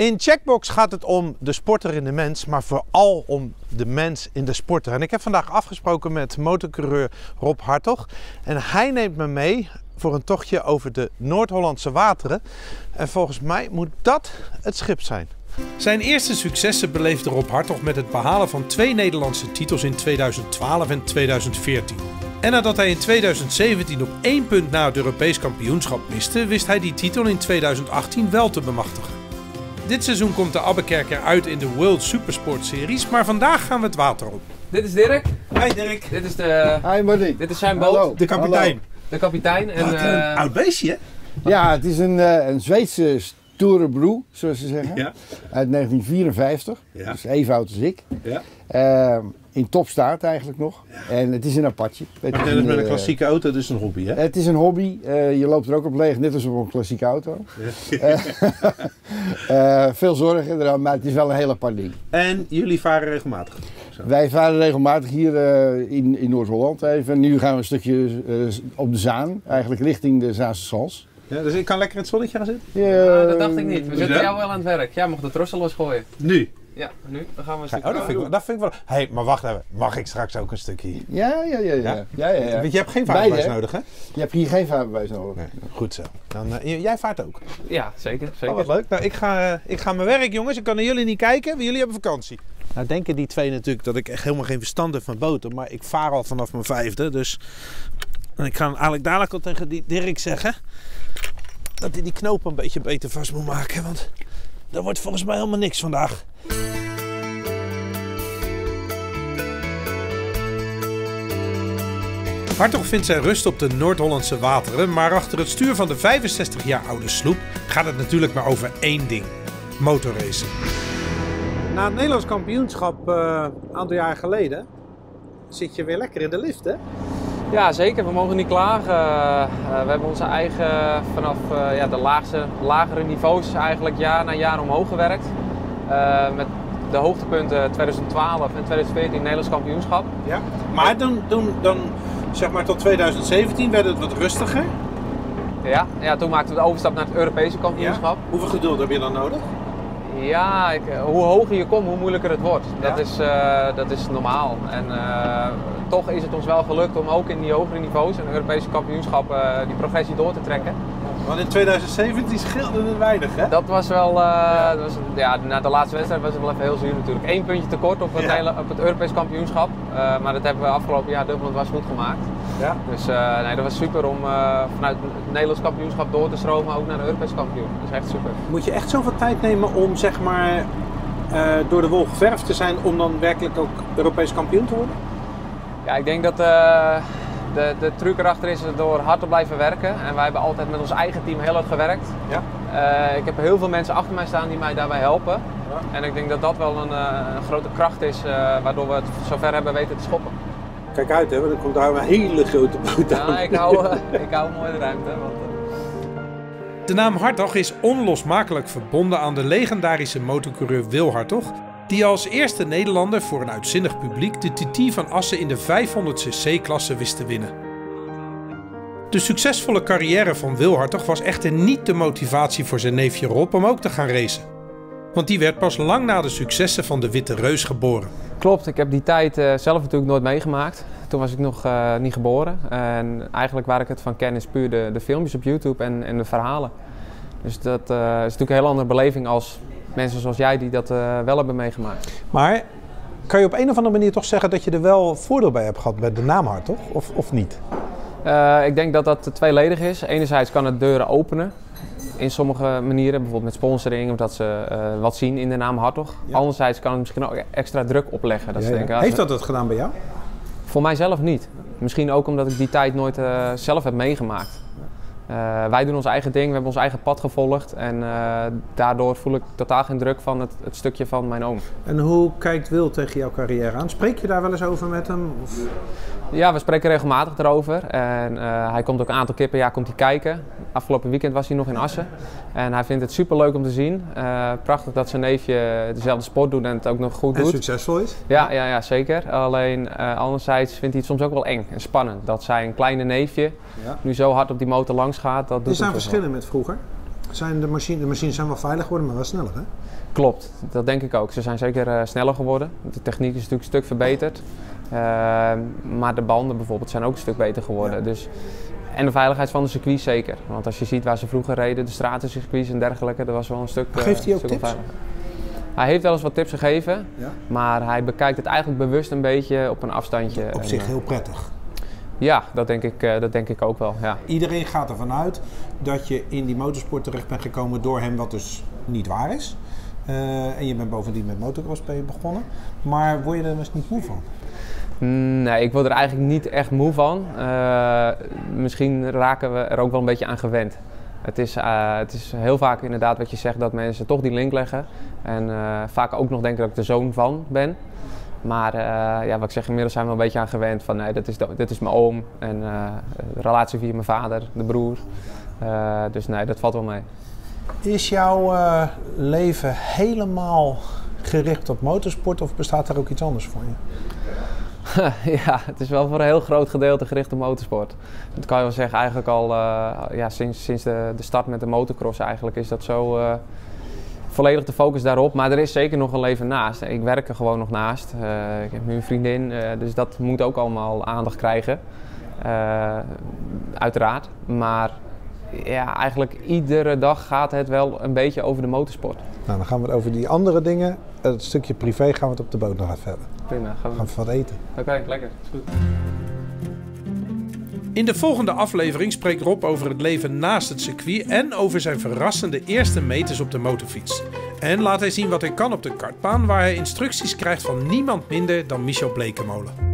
In Checkbox gaat het om de sporter in de mens, maar vooral om de mens in de sporter. En ik heb vandaag afgesproken met motorcoureur Rob Hartog. En hij neemt me mee voor een tochtje over de Noord-Hollandse wateren. En volgens mij moet dat het schip zijn. Zijn eerste successen beleefde Rob Hartog met het behalen van 2 Nederlandse titels in 2012 en 2014. En nadat hij in 2017 op 1 punt na het Europees kampioenschap miste, wist hij die titel in 2018 wel te bemachtigen. Dit seizoen komt de Abbekerker uit in de World Supersport Series, maar vandaag gaan we het water op. Dit is Dirk. Hi Dirk. Dit is de... Hi Marty. Dit is zijn boot. Hallo. De kapitein. Hallo. De kapitein. En, Wat een oud beestje, hè? Ja, het is een Zweedse Storebroe, zoals ze zeggen. Ja. Uit 1954. Ja. Dus even oud als ik. Ja. In topstaat eigenlijk nog. Ja. En het is een Apache. Het is met een klassieke auto, dus een hobby, hè? Het is een hobby. Je loopt er ook op leeg, net als op een klassieke auto. Ja. Veel zorgen eraan, maar het is wel een heel apart ding. En jullie varen regelmatig? Zo. Wij varen regelmatig hier in Noord-Holland even. Nu gaan we een stukje op de Zaan, eigenlijk richting de Zaanse Schans. Ja, dus ik kan lekker in het zonnetje gaan zitten? dat dacht ik niet. We zitten jou wel aan het werk. Jij mocht de trossel losgooien. Nu? Ja, nu. Dan gaan we een stukje. Oh, dat vind ik wel. Hé, maar wacht even. Mag ik straks ook een stukje? Ja. Want je hebt geen vaarbewijs nodig, hè? Je hebt hier geen vaarbewijs nodig. Nee, goed zo. Dan, jij vaart ook? Ja, zeker. Oh, wat leuk. Nou, ik ga mijn werk, jongens. Ik kan naar jullie niet kijken, want jullie hebben vakantie. Nou denken die twee natuurlijk dat ik echt helemaal geen verstand heb van boten. Maar ik vaar al vanaf mijn 5e. Dus ik ga eigenlijk dadelijk al tegen die Dirk zeggen dat hij die knoop een beetje beter vast moet maken. Want dat wordt volgens mij helemaal niks vandaag. Hartog vindt zijn rust op de Noord-Hollandse wateren, maar achter het stuur van de 65 jaar oude sloep gaat het natuurlijk maar over één ding: motorracen. Na het Nederlands kampioenschap een aantal jaar geleden zit je weer lekker in de lift, hè? Ja, zeker. We mogen niet klagen. We hebben onze eigen, vanaf de lagere niveaus eigenlijk jaar na jaar omhoog gewerkt. Met de hoogtepunten 2012 en 2014 Nederlands kampioenschap. Ja, maar dan zeg maar tot 2017 werd het wat rustiger. Ja, toen maakten we de overstap naar het Europese kampioenschap. Ja? Hoeveel geduld heb je dan nodig? Ja, hoe hoger je komt, hoe moeilijker het wordt. Ja? Dat is normaal. En toch is het ons wel gelukt om ook in die hogere niveaus en Europese kampioenschap die progressie door te trekken. Want in 2017 scheelde het weinig, hè? Dat was wel, na de laatste wedstrijd was het wel even heel zuur natuurlijk. 1 puntje tekort op het Europees kampioenschap. Maar dat hebben we afgelopen jaar dubbel en dwars goed gemaakt. Ja. Dus dat was super om vanuit het Nederlands kampioenschap door te stromen ook naar de Europees kampioen. Dat is echt super. Moet je echt zoveel tijd nemen om zeg maar door de wol geverfd te zijn om dan werkelijk ook Europees kampioen te worden? Ja, ik denk dat de truc erachter is door hard te blijven werken. En wij hebben altijd met ons eigen team heel hard gewerkt. Ja. Ik heb heel veel mensen achter mij staan die mij daarbij helpen. Ja. En ik denk dat dat wel een grote kracht is waardoor we het zover hebben weten te schoppen. Kijk uit, hè, want er komt daar een hele grote boot aan. Ja, ik hou mooi de ruimte. De naam Hartog is onlosmakelijk verbonden aan de legendarische motorcoureur Wil Hartog, die als eerste Nederlander voor een uitzinnig publiek de TT van Assen in de 500cc-klasse wist te winnen. De succesvolle carrière van Wil Hartog was echter niet de motivatie voor zijn neefje Rob om ook te gaan racen. Want die werd pas lang na de successen van de Witte Reus geboren. Klopt, ik heb die tijd zelf natuurlijk nooit meegemaakt. Toen was ik nog niet geboren. En eigenlijk waar ik het van ken is puur de filmpjes op YouTube en de verhalen. Dus dat is natuurlijk een heel andere beleving als mensen zoals jij die dat wel hebben meegemaakt. Maar kan je op een of andere manier toch zeggen dat je er wel voordeel bij hebt gehad met de naam Hartog, of niet? Ik denk dat dat tweeledig is. Enerzijds kan het deuren openen. In sommige manieren, bijvoorbeeld met sponsoring, of dat ze wat zien in de naam Hartog. Ja. Anderzijds kan het misschien ook extra druk opleggen. Dat denken, heeft dat gedaan bij jou? Voor mijzelf niet. Misschien ook omdat ik die tijd nooit zelf heb meegemaakt. Wij doen ons eigen ding, we hebben ons eigen pad gevolgd en daardoor voel ik totaal geen druk van het stukje van mijn oom. En hoe kijkt Wil tegen jouw carrière aan? Spreek je daar wel eens over met hem? Of? Ja, we spreken regelmatig erover en hij komt ook een aantal keer per jaar kijken. Afgelopen weekend was hij nog in Assen en hij vindt het super leuk om te zien. Prachtig dat zijn neefje dezelfde sport doet en het ook nog goed doet. En succesvol is? Ja, zeker. Alleen anderzijds vindt hij het soms ook wel eng en spannend dat zijn kleine neefje nu zo hard op die motor langs gaat. Dat doet er zijn verschillen met vroeger? De machines zijn wel veilig geworden, maar wel sneller, hè? Klopt, dat denk ik ook. Ze zijn zeker sneller geworden. De techniek is natuurlijk een stuk verbeterd. Maar de banden bijvoorbeeld zijn ook een stuk beter geworden. Ja. Dus, en de veiligheid van de circuits zeker. Want als je ziet waar ze vroeger reden, de stratencircuits en dergelijke, dat was wel een stuk Geeft hij ook tips? Onveilig. Hij heeft wel eens wat tips gegeven, ja? Maar hij bekijkt het eigenlijk bewust een beetje op een afstandje. Op zich heel prettig. Ja, dat denk ik ook wel. Ja. Iedereen gaat ervan uit dat je in die motorsport terecht bent gekomen door hem, wat dus niet waar is. En je bent bovendien met motocross begonnen. Maar word je er dus niet moe van? Nee, ik word er eigenlijk niet echt moe van. Misschien raken we er ook wel een beetje aan gewend. Het is heel vaak inderdaad wat je zegt, dat mensen toch die link leggen. En vaak ook nog denken dat ik de zoon van ben. Maar ja, wat ik zeg, inmiddels zijn we een beetje aan gewend van nee, dit is mijn oom. En de relatie via mijn vader, de broer. Dus nee, dat valt wel mee. Is jouw leven helemaal gericht op motorsport of bestaat er ook iets anders voor je? Ja, het is wel voor een heel groot gedeelte gericht op motorsport. Dat kan je wel zeggen, eigenlijk al ja, sinds de start met de motocross eigenlijk is dat zo volledig de focus daarop. Maar er is zeker nog een leven naast. Ik werk er gewoon nog naast. Ik heb nu een vriendin, dus dat moet ook allemaal aandacht krijgen. Uiteraard. Maar ja, eigenlijk iedere dag gaat het wel een beetje over de motorsport. Nou, dan gaan we het over die andere dingen. Het stukje privé gaan we het op de boot nog even hebben. Prima. Gaan we even wat eten. Oké, lekker. Is goed. In de volgende aflevering spreekt Rob over het leven naast het circuit en over zijn verrassende eerste meters op de motorfiets. En laat hij zien wat hij kan op de kartbaan, waar hij instructies krijgt van niemand minder dan Michel Bleekemolen.